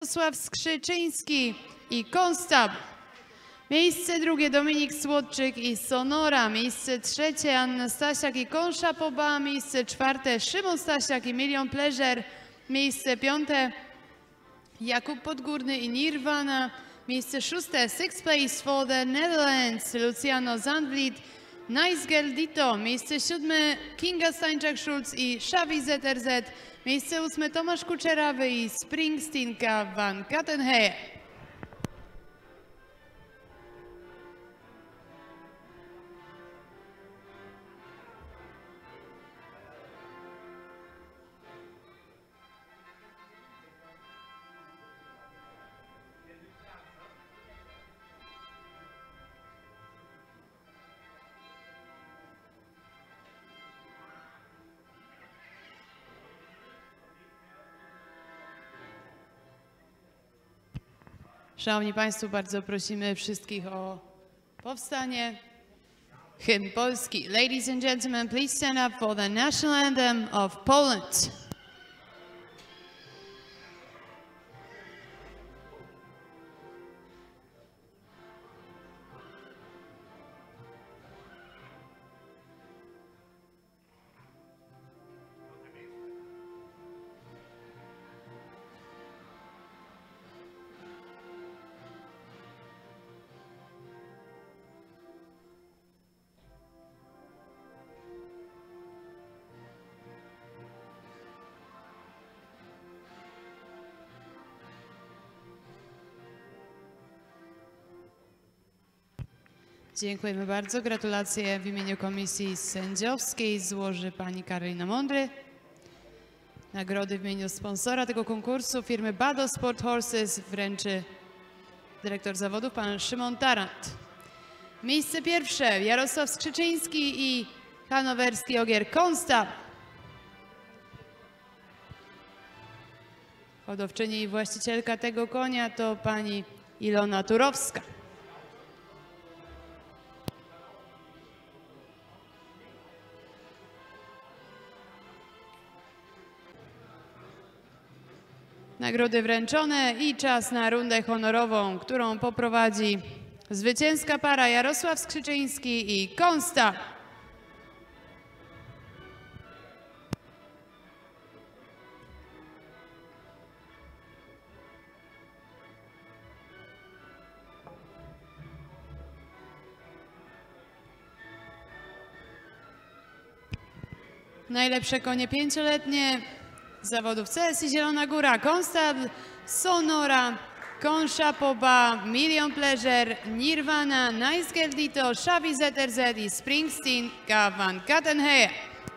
Jarosław Skrzyczyński i Konstab. Miejsce drugie Dominik Słodczyk i Sonora. Miejsce trzecie Anna Stasiak i Konszapoba. Miejsce czwarte Szymon Stasiak i Million Pleasure. Miejsce piąte Jakub Podgórny i Nirvana. Miejsce szóste Sixth Place for the Netherlands Luciano Zandvliet, Nice Girl Dito. Miejsce siódme Kinga Stańczak-Schulz i Xavi ZRZ. Miejsce ósme Tomasz Kuczerawy i Springsteenka van Kattenheer. Szanowni Państwo, bardzo prosimy wszystkich o powstanie. Hymn Polski. Ladies and gentlemen, please stand up for the national anthem of Poland. Dziękujemy bardzo. Gratulacje w imieniu komisji sędziowskiej złoży pani Karolina Mądry. Nagrody w imieniu sponsora tego konkursu, firmy Bado Sport Horses, wręczy dyrektor zawodów pan Szymon Tarant. Miejsce pierwsze Jarosław Skrzyczyński i hanowerski ogier Konstab. Hodowczyni i właścicielka tego konia to pani Ilona Turowska. Nagrody wręczone i czas na rundę honorową, którą poprowadzi zwycięska para Jarosław Skrzyczyński i Konstab. Najlepsze konie pięcioletnie zawodów CSI Zielona Góra, Konstab, Sonora, Konszapoba, Million Pleasure, Nirvana, Nice Girl Dito, Xavi ZRZ i Springsteenka van Kattenheer.